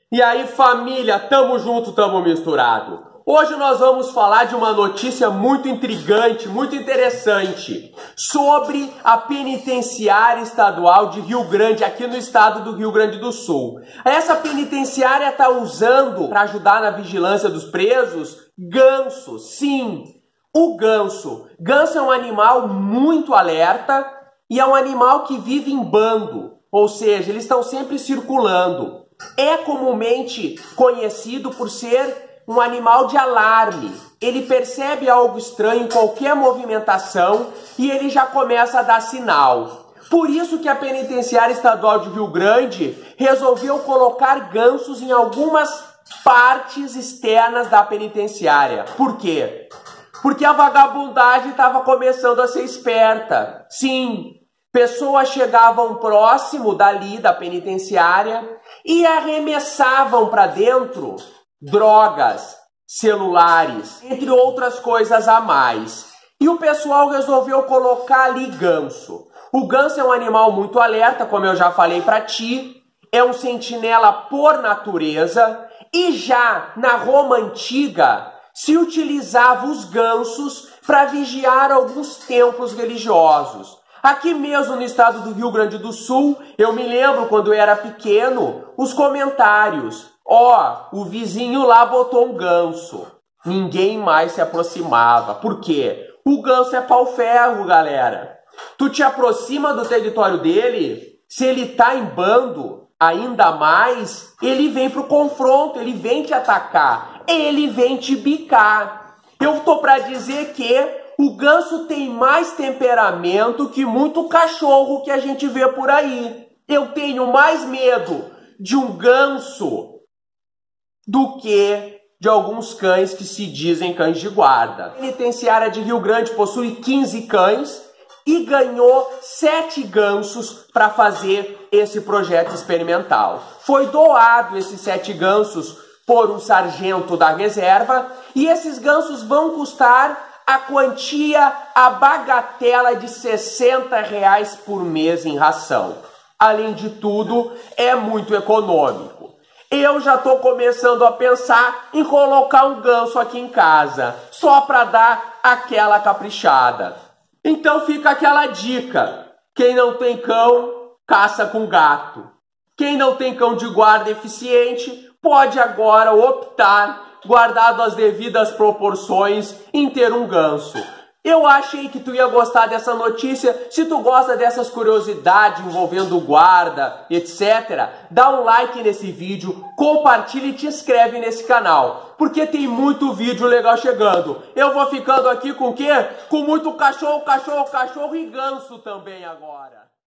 E aí, família, tamo junto, tamo misturado. Hoje nós vamos falar de uma notícia muito intrigante, muito interessante, sobre a penitenciária estadual de Rio Grande, aqui no estado do Rio Grande do Sul. Essa penitenciária está usando, para ajudar na vigilância dos presos, gansos. Sim, o ganso. Ganso é um animal muito alerta e é um animal que vive em bando, ou seja, eles estão sempre circulando. É comumente conhecido por ser um animal de alarme. Ele percebe algo estranho em qualquer movimentação e ele já começa a dar sinal. Por isso que a Penitenciária Estadual de Rio Grande resolveu colocar gansos em algumas partes externas da penitenciária. Por quê? Porque a vagabundagem estava começando a ser esperta. Sim, pessoas chegavam próximo dali da penitenciária e arremessavam para dentro drogas, celulares, entre outras coisas a mais. E o pessoal resolveu colocar ali ganso. O ganso é um animal muito alerta, como eu já falei para ti, é um sentinela por natureza, e já na Roma Antiga se utilizava os gansos para vigiar alguns templos religiosos. Aqui mesmo no estado do Rio Grande do Sul, eu me lembro quando eu era pequeno, os comentários. O vizinho lá botou um ganso. Ninguém mais se aproximava. Por quê? O ganso é pau-ferro, galera. Tu te aproxima do território dele, se ele tá em bando, ainda mais, ele vem pro confronto, ele vem te atacar, ele vem te bicar. Eu tô pra dizer que o ganso tem mais temperamento que muito cachorro que a gente vê por aí. Eu tenho mais medo de um ganso do que de alguns cães que se dizem cães de guarda. A penitenciária de Rio Grande possui 15 cães e ganhou 7 gansos para fazer esse projeto experimental. Foi doado esses 7 gansos por um sargento da reserva e esses gansos vão custar a quantia, a bagatela de R$60 por mês em ração. Além de tudo, é muito econômico. Eu já estou começando a pensar em colocar um ganso aqui em casa, só para dar aquela caprichada. Então fica aquela dica: quem não tem cão, caça com gato. Quem não tem cão de guarda eficiente, pode agora optar, guardado as devidas proporções, em ter um ganso. Eu achei que tu ia gostar dessa notícia. Se tu gosta dessas curiosidades envolvendo guarda, etc., dá um like nesse vídeo, compartilha e te inscreve nesse canal, porque tem muito vídeo legal chegando. Eu vou ficando aqui com o quê? Com muito cachorro, cachorro, cachorro e ganso também agora.